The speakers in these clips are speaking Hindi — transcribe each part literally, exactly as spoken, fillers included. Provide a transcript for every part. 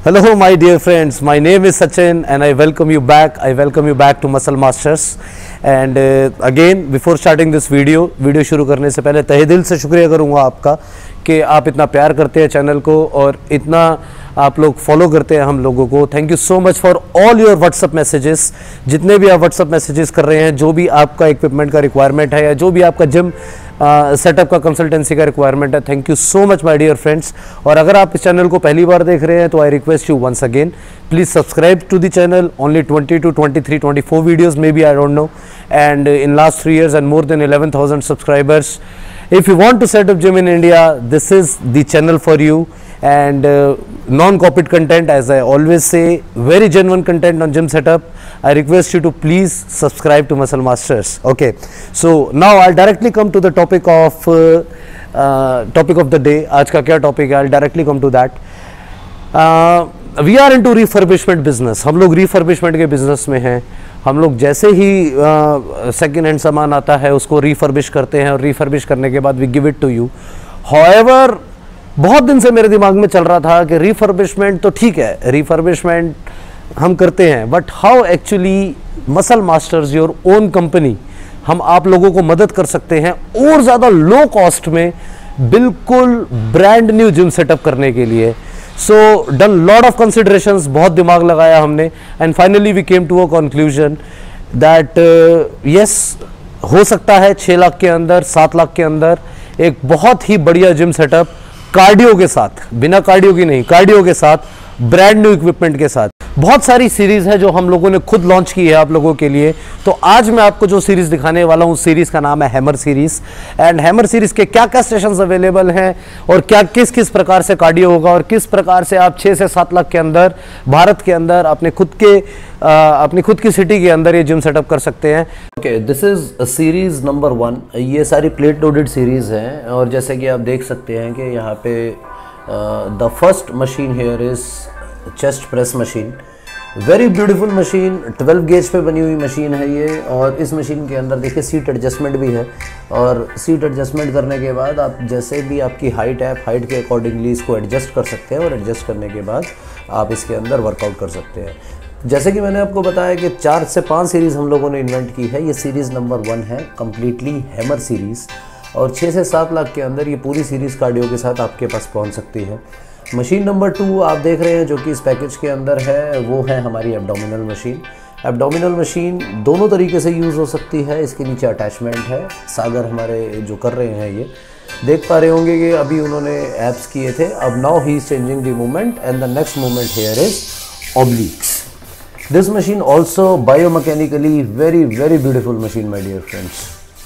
Hello my dear friends, my name is Sachin and I welcome you back. I welcome you back to Muscle Masters. And uh, again before starting this video, video शुरू करने से पहले तहे दिल से शुक्रिया करूँगा आपका कि आप इतना प्यार करते हैं चैनल को और इतना आप लोग फॉलो करते हैं हम लोगों को. Thank you so much for all your WhatsApp messages. जितने भी आप व्हाट्सअप मैसेजेस कर रहे हैं, जो भी आपका इक्विपमेंट का रिक्वायरमेंट है या जो भी आपका जिम सेटअप का कंसल्टेंसी का रिक्वायरमेंट है, thank you so much my dear friends. और अगर आप इस चैनल को पहली बार देख रहे हैं तो I request you once again, please subscribe to the channel. Only twenty two twenty three twenty four videos maybe, I don't know, and in last three years and more than eleven thousand subscribers. If you want to set up gym in India, this is the channel for you. And uh, non-copied content, as I always say, very genuine content on gym setup. I request you to please subscribe to Muscle Masters. Okay, so now I'll directly come to the topic of uh, uh, topic of the day. आज का क्या topic है? I'll directly come to that. Uh, we are into refurbishment business. हम लोग refurbishment के business में हैं. हम लोग जैसे ही सेकेंड हैंड सामान आता है उसको रिफर्बिश करते हैं और रिफर्बिश करने के बाद we give it to you. However, बहुत दिन से मेरे दिमाग में चल रहा था कि रिफर्बिशमेंट तो ठीक है, रिफर्बिशमेंट हम करते हैं, but how actually muscle masters, your own company, हम आप लोगों को मदद कर सकते हैं और ज़्यादा लो कॉस्ट में बिल्कुल ब्रांड न्यू जिम सेटअप करने के लिए. So done lot of considerations, बहुत दिमाग लगाया हमने and finally we came to a conclusion that yes, हो सकता है छः लाख के अंदर, सात लाख के अंदर एक बहुत ही बढ़िया जिम सेटअप कार्डियो के साथ, बिना कार्डियो की नहीं, कार्डियो के साथ, ब्रांड न्यू इक्विपमेंट के साथ. बहुत सारी सीरीज है जो हम लोगों ने खुद लॉन्च की है आप लोगों के लिए. तो आज मैं आपको जो सीरीज दिखाने वाला हूँ उस सीरीज का नाम है hammer series. And hammer series के क्या क्या सेशंस अवेलेबल हैं और क्या किस किस प्रकार से कार्डियो होगा और किस प्रकार से आप छः से सात लाख के अंदर भारत के अंदर अपने खुद के आ, अपनी खुद की सिटी के अंदर ये जिम सेटअप कर सकते हैं. Okay, this is series number one. ये सारी प्लेट लोडेड सीरीज हैं और जैसे कि आप देख सकते हैं कि यहाँ पे the first machine here is chest press machine. Very beautiful machine, twelve gauge पे बनी हुई मशीन है ये. और इस मशीन के अंदर देखिए सीट एडजस्टमेंट भी है और सीट एडजस्टमेंट करने के बाद आप जैसे भी आपकी हाइट है, हाइट के अकॉर्डिंगली इसको एडजस्ट कर सकते हैं और एडजस्ट करने के बाद आप इसके अंदर वर्कआउट कर सकते हैं. जैसे कि मैंने आपको बताया कि चार से पाँच सीरीज़ हम लोगों ने इन्वेंट की है. ये सीरीज़ नंबर वन है, कम्प्लीटली हैमर सीरीज़. और छः से सात लाख के अंदर ये पूरी सीरीज़ कार्डियो के साथ आपके पास पहुँच सकती है. मशीन नंबर टू आप देख रहे हैं जो कि इस पैकेज के अंदर है, वो है हमारी एब्डोमिनल मशीन. एब्डोमिनल मशीन दोनों तरीके से यूज़ हो सकती है. इसके नीचे अटैचमेंट है. सागर हमारे जो कर रहे हैं ये देख पा रहे होंगे कि अभी उन्होंने एप्स किए थे. अब now he is changing the movement and the next movement here is obliques. This machine also biomechanically very very beautiful machine, my dear friends.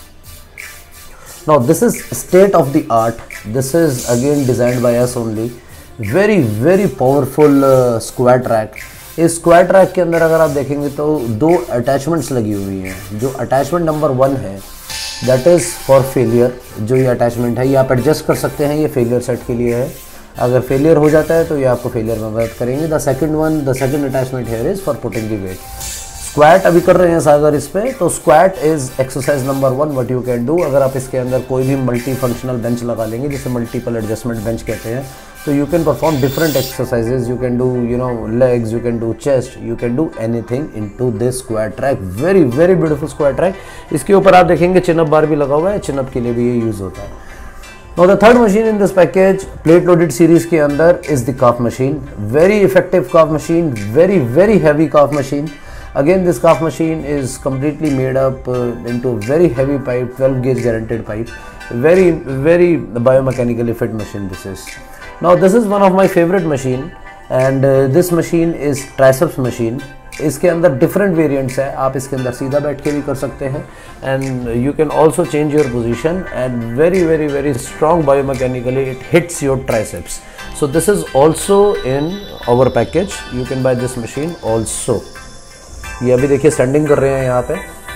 Now this is state of the art. This is again designed by us only. Very very powerful uh, squat rack. इस स्क्वाट रैक के अंदर अगर आप देखेंगे तो दो अटैचमेंट्स लगी हुई हैं. जो अटैचमेंट नंबर वन है दैट इज़ फॉर फेलियर. जो ये अटैचमेंट है ये आप एडजस्ट कर सकते हैं, ये फेलियर सेट के लिए है. अगर फेलियर हो जाता है तो ये आपको फेलियर में मदद करेंगे. The second one, the second attachment here is for putting the weight. Squat अभी कर रहे हैं सागर इस पे, तो squat is exercise number one what you can do. अगर आप इसके अंदर कोई भी मल्टी फंक्शनल बेंच लगा लेंगे, जिसे मल्टीपल एडजस्टमेंट बेंच कहते हैं, तो you can perform different exercises. You can do you know legs, you can do chest, you can do anything into this squat track. Very very beautiful squat track. इसके ऊपर आप देखेंगे चिनअप बार भी लगा हुआ है. चिनअप के लिए भी ये यूज होता है. Now the third machine in this package, plate loaded series के अंदर is the calf machine. Very effective calf machine, very very heavy calf machine. Again this calf machine is completely made up uh, into very heavy pipe, twelve gauge guaranteed pipe. Very very biomechanically fit machine this is. Now this is one of my favorite machine and uh, this machine is triceps machine. इसके अंदर डिफरेंट वेरिएंट्स है. आप इसके अंदर सीधा बैठ के भी कर सकते हैं and you can also change your position and very very very strong biomechanically it hits your triceps. So this is also in our package. You can buy this machine also. ये अभी देखिए स्टैंडिंग कर रहे हैं यहाँ पे.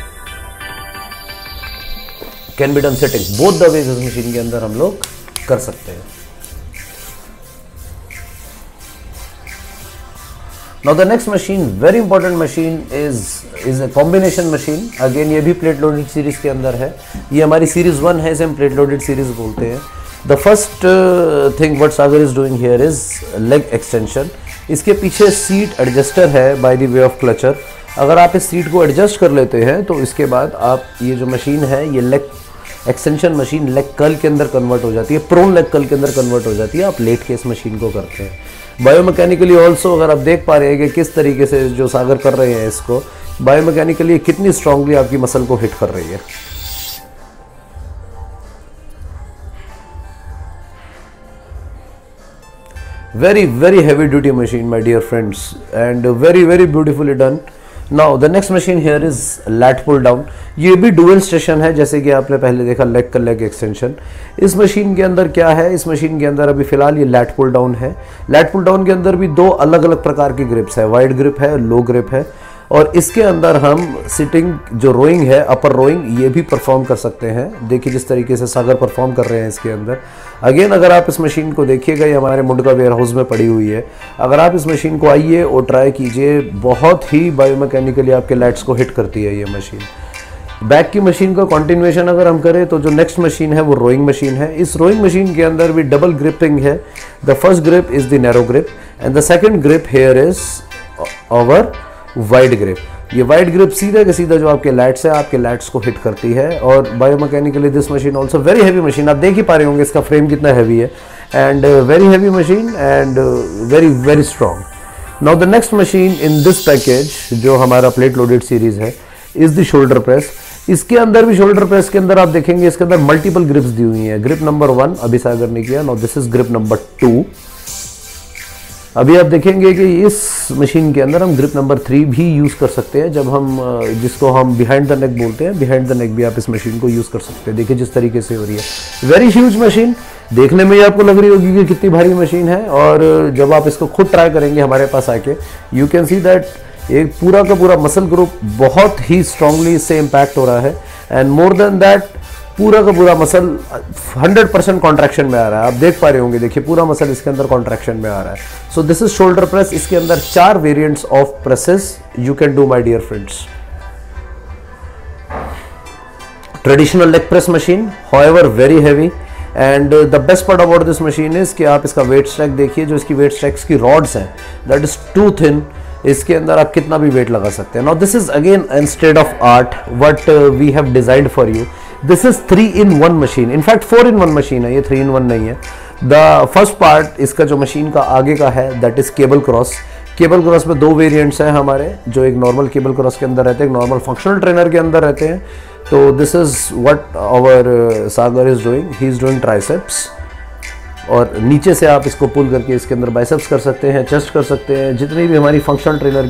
Can be done sitting. Both the ways इस मशीन के अंदर हम लोग कर सकते हैं. Now the next machine, very important machine is is a combination machine. Again ये भी plate loaded series के अंदर है. ये हमारी series वन है, इसे हम plate loaded series बोलते हैं. The first uh, thing what Sagar is doing here is leg extension. इसके पीछे सीट एडजस्टर है by the way of clutcher. अगर आप इस सीट को एडजस्ट कर लेते हैं तो इसके बाद आप ये जो मशीन है ये leg extension machine leg curl के अंदर कन्वर्ट हो जाती है, प्रोन लेग कर्ल के अंदर कन्वर्ट हो जाती है। आप लेट के इस मशीन को करते हैं। बायोमैकेनिकली ऑल्सो अगर आप देख पा रहे हैं कि किस तरीके से जो सागर कर रहे हैं इसको, बायोमैकेनिकली कितनी स्ट्रांगली आपकी मसल को हिट कर रही है। Very very heavy duty machine my dear friends, and very very beautifully done. Now the next machine here is lat pull down. ये भी डुअल स्टेशन है, जैसे कि आपने पहले देखा लेग का लेग एक्सटेंशन। इस मशीन के अंदर क्या है, इस मशीन के अंदर अभी फिलहाल ये लैट पुल डाउन है। लैट पुल डाउन के अंदर भी दो अलग अलग प्रकार की ग्रिप्स है, वाइड ग्रिप है, लो ग्रिप है। और इसके अंदर हम सिटिंग जो रोइंग है, अपर रोइंग, ये भी परफॉर्म कर सकते हैं। देखिए जिस तरीके से सागर परफॉर्म कर रहे हैं इसके अंदर। अगेन अगर आप इस मशीन को देखिएगा, ये हमारे मुंडका वेयर हाउस में पड़ी हुई है। अगर आप इस मशीन को आइए और ट्राई कीजिए, बहुत ही बायोमैकेनिकली आपके लैट्स को हिट करती है ये मशीन। बैक की मशीन का कंटिन्यूएशन अगर हम करें तो जो नेक्स्ट मशीन है वो रोइंग मशीन है। इस रोइंग मशीन के अंदर भी डबल ग्रिपिंग है। The first grip is the narrow grip and the second grip here is over wide grip. ये वाइड ग्रिप सीधा के सीधा जो आपके लैट्स है, आपके लैट्स को हिट करती है। और biomechanically this machine also very heavy machine. आप देख ही पा रहे होंगे इसका फ्रेम कितना हैवी है, and very heavy machine and very very strong. Now the next machine in this package जो हमारा प्लेट लोडेड सीरीज है इज द शोल्डर प्रेस। इसके अंदर भी शोल्डर प्रेस के अंदर आप देखेंगे इसके अंदर मल्टीपल ग्रिप्स दी हुई हैं। ग्रिप नंबर वन अभी सागर ने किया, now this is grip number two. अभी आप देखेंगे कि इस मशीन के अंदर हम ग्रिप नंबर थ्री भी यूज़ कर सकते हैं, जब हम जिसको हम बिहाइंड द नेक बोलते हैं। बिहाइंड द नेक भी आप इस मशीन को यूज़ कर सकते हैं। देखिए जिस तरीके से हो रही है, वेरी ह्यूज मशीन। देखने में ही आपको लग रही होगी कि कितनी भारी मशीन है, और जब आप इसको खुद ट्राई करेंगे हमारे पास आके, यू कैन सी दैट एक पूरा का पूरा मसल ग्रुप बहुत ही स्ट्रांगली इससे इम्पैक्ट हो रहा है। एंड मोर देन दैट पूरा का पूरा मसल हंड्रेड परसेंट कॉन्ट्रैक्शन में आ रहा है। आप देख पा रहे होंगे, देखिए पूरा मसल इसके अंदर कॉन्ट्रैक्शन में आ रहा है। So this is shoulder press. इसके अंदर चार variants of presses you can do my dear friends. Traditional leg press machine, however very heavy, and the best part about this machine is कि आप इसका वेट स्ट्रैक देखिए। जो इसकी वेट स्ट्रैक्स की रॉड्स हैं दैट इज टू थिन। इसके अंदर आप कितना भी वेट लगा सकते हैं। Now this is again instead of art what we have designed for you. This is three in one machine, in fact four in one machine है, ये थ्री इन वन नहीं है। द फर्स्ट पार्ट इसका जो मशीन का आगे का है that is cable cross. Cable cross में दो वेरिएंट्स हैं हमारे, जो एक नॉर्मल केबल क्रॉस के अंदर रहते हैं, एक नॉर्मल फंक्शनल ट्रेनर के अंदर रहते हैं। तो this is what our Sagar is doing, he is doing triceps. और नीचे से आप इसको पुल करके इसके अंदर बाइसेप्स कर सकते हैं, चेस्ट कर सकते हैं, जितनी भी हमारी फंक्शनल ट्रेनर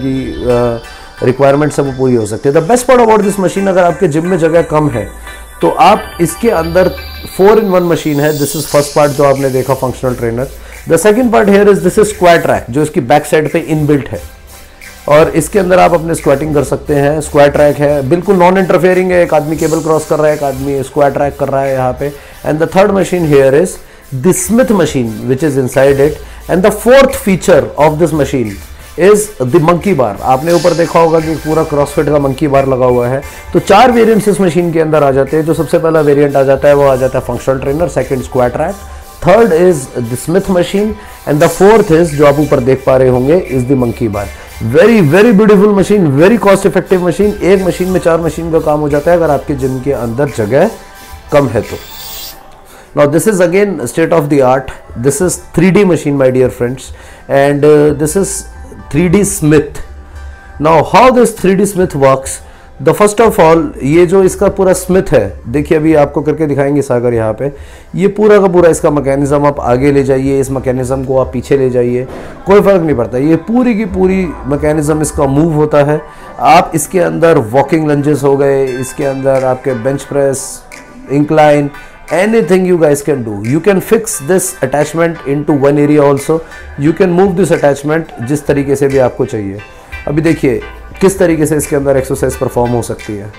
की रिक्वायरमेंट्स है वो पूरी हो सकती है। The best part about this machine, अगर आपके जिम में जगह कम है तो आप इसके अंदर फोर इन वन मशीन है। दिस इज फर्स्ट पार्ट जो आपने देखा functional trainer. The second part here is this is squat rack, जो इसकी बैक साइड पे इनबिल्ट है, और इसके अंदर आप अपने स्क्वाटिंग कर सकते हैं। स्क्वाट रैक है, बिल्कुल नॉन इंटरफेयरिंग है। एक आदमी केबल क्रॉस कर रहा है, एक आदमी स्क्वाट रैक कर रहा है यहाँ पे। And the third machine here is the Smith machine which is inside it. And the fourth feature of this machine is the monkey bar. आपने ऊपर देखा होगा कि पूरा क्रॉसफिट का मंकी बार लगा हुआ है। तो चार वेरिएंट्स इस मशीन के अंदर आ जाते हैं। जो सबसे पहला वेरिएंट आ जाता है वो आ जाता है functional trainer, second squat rack, third is the Smith machine, and the fourth is जो आप ऊपर देख पा रहे होंगे is the monkey bar. Very very beautiful machine, very cost effective machine. एक मशीन में चार मशीन का काम हो जाता है अगर आपके जिम के अंदर जगह कम है तो। Now this is again state of the art. This is three D machine my dear friends, and uh, this is three D Smith. Now how this three D Smith works? The first of all, ये जो इसका पूरा स्मिथ है, देखिए अभी आपको करके दिखाएंगे सागर यहाँ पे। ये पूरा का पूरा इसका मैकेनिज्म आप आगे ले जाइए, इस मैकेनिज्म को आप पीछे ले जाइए, कोई फर्क नहीं पड़ता। ये पूरी की पूरी मैकेनिज्म इसका मूव होता है। आप इसके अंदर वॉकिंग लंजेस हो गए, इसके अंदर आपके bench press, incline, anything you guys can do. You can fix this attachment into one area also. You can move this attachment जिस तरीके से भी आपको चाहिए। अभी देखिए किस तरीके से इसके अंदर एक्सरसाइज परफॉर्म हो सकती है।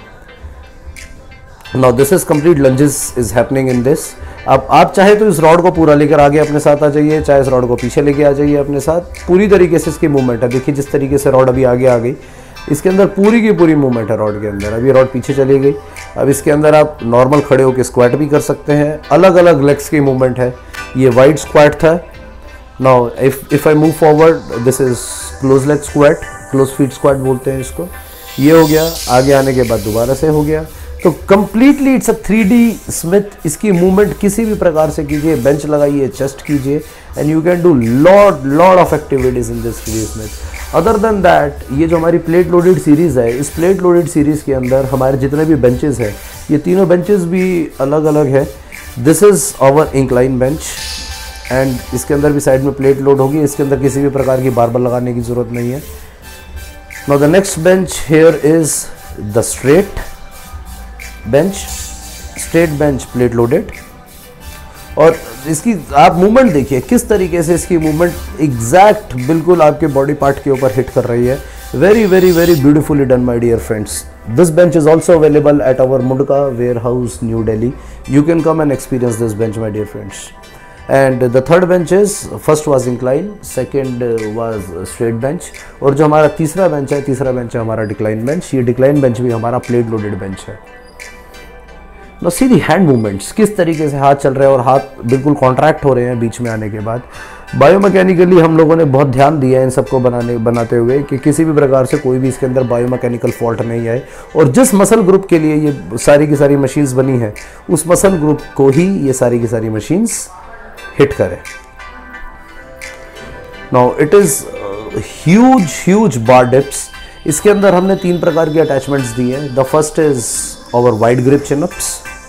Now this is complete lunges is happening in this. अब आप चाहे तो इस रॉड को पूरा लेकर आगे अपने साथ आ जाइए, चाहे इस रॉड को पीछे लेके आ जाइए अपने साथ। पूरी तरीके से इसकी मूवमेंट है। देखिए जिस तरीके से रॉड अभी आगे आ गई, इसके अंदर पूरी की पूरी मूवमेंट है रॉड के अंदर। अभी रॉड पीछे चली गई। अब इसके अंदर आप नॉर्मल खड़े होकर स्क्वाट भी कर सकते हैं। अलग अलग लेग्स की मूवमेंट है। ये वाइड स्क्वाट था, now if if I move forward, this is close leg squat, close feet squat बोलते हैं इसको। ये हो गया, आगे आने के बाद दोबारा से हो गया। तो completely it's a three D Smith. इसकी मूवमेंट किसी भी प्रकार से कीजिए, बेंच लगाइए, चेस्ट कीजिए, and you can do lot lot of activities in this three D Smith. Other than that, ये जो हमारी प्लेट लोडेड सीरीज़ है, इस प्लेट लोडेड सीरीज़ के अंदर हमारे जितने भी बेंचेस हैं, ये तीनों बेंचेस भी अलग अलग है। This is our incline bench, and इसके अंदर भी साइड में प्लेट लोड होगी। इसके अंदर किसी भी प्रकार की बारबल लगाने की ज़रूरत नहीं है। Now the next bench here is the straight bench, straight bench plate loaded. और इसकी आप मूवमेंट देखिए किस तरीके से इसकी मूवमेंट एग्जैक्ट बिल्कुल आपके बॉडी पार्ट के ऊपर हिट कर रही है। Very very very beautifully done my dear friends. This bench is also available at our Mundka warehouse, new Delhi. You can come and experience this bench my dear friends. And the third bench is, first was incline, second was straight bench, और जो हमारा तीसरा बेंच है, तीसरा बेंच है हमारा डिक्लाइन बेंच। ये डिक्लाइन बेंच भी हमारा प्लेट लोडेड बेंच है। No see the hand movements, किस तरीके से हाथ चल रहे हैं और हाथ बिल्कुल कॉन्ट्रैक्ट हो रहे हैं बीच में आने के बाद। बायोमैकेनिकली हम लोगों ने बहुत ध्यान दिया है इन सबको बनाने बनाते हुए कि किसी भी प्रकार से कोई भी इसके अंदर बायोमैकेनिकल फॉल्ट नहीं आए, और जिस मसल ग्रुप के लिए ये सारी की सारी मशीन्स बनी है, उस मसल ग्रुप को ही ये सारी की सारी मशीन्स हिट करें। Now it is huge huge bar dips. इसके अंदर हमने तीन प्रकार के अटैचमेंट्स दिए हैं। The first is our wide grip chinups,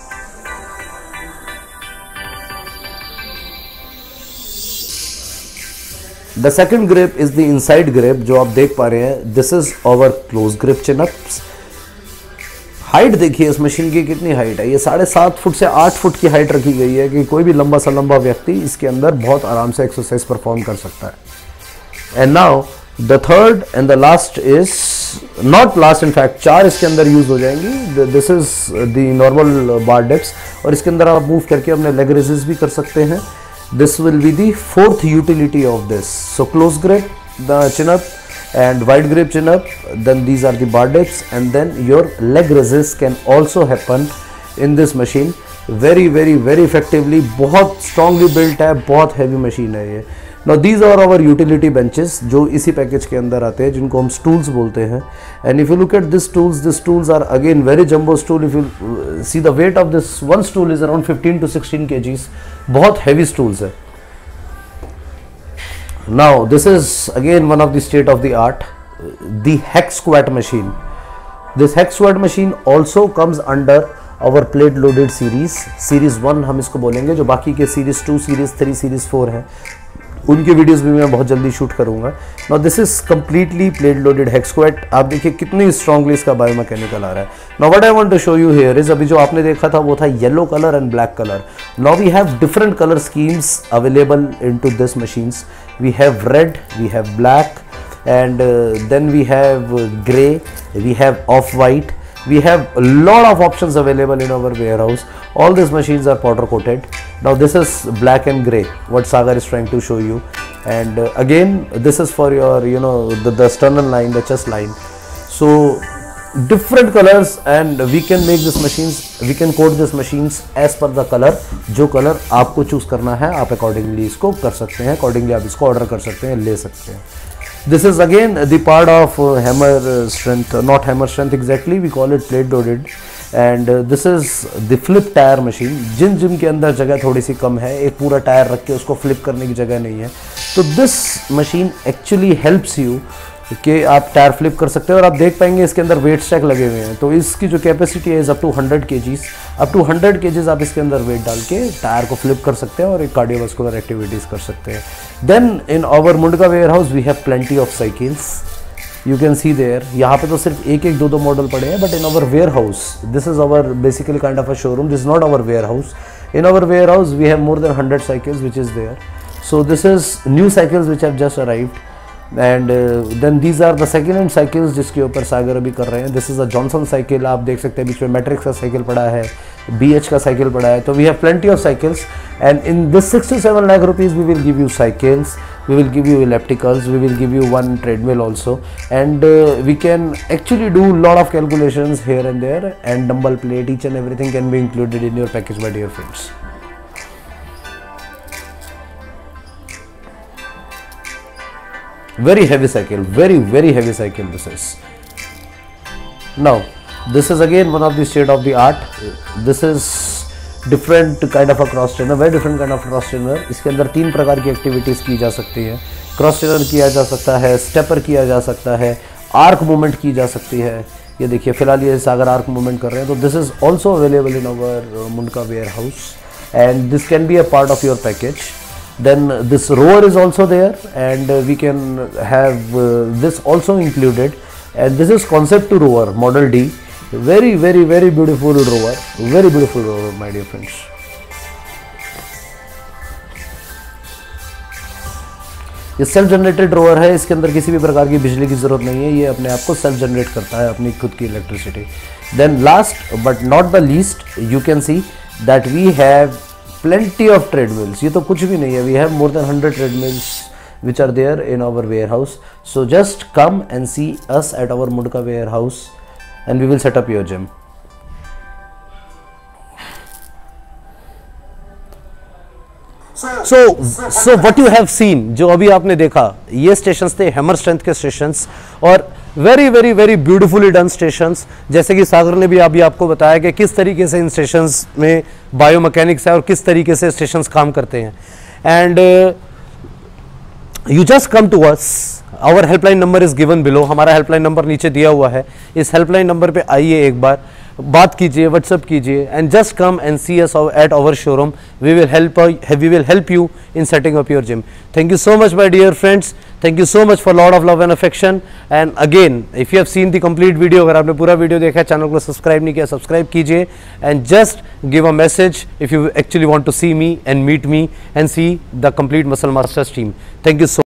the second grip is the inside grip जो आप देख पा रहे हैं। This is our close grip chinups. Height देखिए इस मशीन की कितनी हाइट है, ये साढ़े सात फुट से आठ फुट की हाइट रखी गई है कि कोई भी लंबा सा लंबा व्यक्ति इसके अंदर बहुत आराम से एक्सरसाइज परफॉर्म कर सकता है। And now the third and the last is not last, in fact चार इसके अंदर यूज हो जाएंगी। This is the normal bar dips, और इसके अंदर आप मूव करके अपने लेग रेजेस भी कर सकते हैं। This will be the fourth utility of this. So close grip, the chin up and wide grip chin up, then these are the bar dips, and then your leg raises can also happen in this machine very very very effectively। बहुत strongly built है, बहुत heavy machine है ये। Now these are our utility benches जो इसी पैकेज के अंदर आते हैं, जिनको हम stools बोलते हैं। And if you look at these stools, these stools are again very jumbo stool। If you see the weight of this one stool is around fifteen to sixteen kgs, बहुत heavy stools है। Now this is again one of the state of the art, the hex squat machine. This hex squat machine also comes under our plate loaded series, series one हम इसको बोलेंगे। जो बाकी के series two, series three, series four हैं, उनके वीडियोस भी मैं बहुत जल्दी शूट करूंगा। Now this is completely plate loaded hex squat। आप देखिए कितनी स्ट्रांगली इसका बायोमैकेनिकल आ रहा है। Now what I want to show you here is, अभी जो आपने देखा था वो था yellow colour and black colour. Now we have different color schemes available into this machines। We have red, we have black, and uh, then we have uh, gray, we have off-white, we have a lot of options available in our warehouse. All these machines are powder coated. Now this is black and gray, what Sagar is trying to show you, and uh, again this is for your, you know, the, the sternum line, the chest line. So different colors, and we can make this machines, we can coat this machines as per the color। जो कलर आपको चूज करना है आप अकॉर्डिंगली इसको कर सकते हैं, अकॉर्डिंगली आप इसको ऑर्डर कर सकते हैं, ले सकते हैं। This is again the part of hammer strength, not hammer strength exactly, we call it plate loaded. And this is the flip tyre machine. जिन जिम के अंदर जगह थोड़ी सी कम है, एक पूरा टायर रख के उसको फ्लिप करने की जगह नहीं है, तो this machine actually helps you कि आप टायर फ्लिप कर सकते हैं। और आप देख पाएंगे इसके अंदर वेट स्टैक लगे हुए हैं, तो इसकी जो कैपेसिटी है is up to hundred kgs. Up to hundred kgs आप इसके अंदर वेट डाल के टायर को फ्लिप कर सकते हैं और एक कार्डियोवास्कुलर एक्टिविटीज़ कर सकते हैं। Then in our Mundka warehouse we have plenty of cycles, you can see there. यहाँ पे तो सिर्फ एक एक दो दो मॉडल पड़े हैं, but in our warehouse, this is our basically kind of a showroom, this is not our warehouse. In our warehouse we have more than hundred cycles which is there. So this is new cycles which have just arrived, and then these are the second hand cycles जिसके ऊपर सागर अभी कर रहे हैं। This is a Johnson cycle, आप देख सकते हैं बीच में मैट्रिक्स का साइकिल पड़ा है, बी एच का साइकिल पड़ा है। तो we have plenty of cycles, and in this six to seven lakh rupees we will give you cycles, we will give you ellipticals, we will give you one treadmill also, and uh, we can actually do lot of calculations here and there, and dumbbell plate, each and everything can be included in your package, my dear friends. very heavy cycle, very very heavy cycle this is. Now this is again one of the state of the art. This is different kind of a cross trainer, very different kind of cross trainer. इसके अंदर तीन प्रकार की एक्टिविटीज़ की जा सकती है. क्रॉस ट्रेनर किया जा सकता है, स्टेपर किया जा सकता है, आर्क मूवमेंट की जा सकती है. ये देखिए फिलहाल ये सागर आर्क मूवमेंट कर रहे हैं. तो this is also available in our Mundka warehouse and this can be a part of your package. Then this rower is also there and uh, we can have uh, this also included, and this is concept to rower model D. Very very very beautiful rower, very beautiful rower my dear friends. ये सेल्फ जनरेटेड रोवर है, इसके अंदर किसी भी प्रकार की बिजली की जरूरत नहीं है, ये अपने आप को सेल्फ जनरेट करता है अपनी खुद की electricity. Then last but not the least you can see that we have plenty of treadmills. ये तो कुछ भी नहीं है. We have more than one hundred treadmills which are there in our warehouse. So just come and see us at our Mundka warehouse and we will set up your gym. So so what you have seen, जो अभी आपने देखा, ये स्टेशंस थे हैमर स्ट्रेंथ के स्टेशंस और very very very beautifully done stations. जैसे कि सागर ने भी अभी आपको बताया कि किस तरीके से इन स्टेशंस में बायोमैकेनिक्स है और किस तरीके से स्टेशंस काम करते हैं. And you just come to us. Our helpline number is given below. हमारा हेल्पलाइन नंबर नीचे दिया हुआ है. इस हेल्पलाइन नंबर पे आइए, एक बार बात कीजिए, व्हाट्सअप कीजिए and just come and see us at our showroom. We will help we will help you in setting up your gym. Thank you so much my dear friends. Thank you so much for lot of love and affection. And again if you have seen the complete video, अगर आपने पूरा वीडियो देखा है, चैनल को सब्सक्राइब नहीं किया, सब्सक्राइब कीजिए and just give a message if you actually want to see me and meet me and see the complete muscle masters team. Thank you so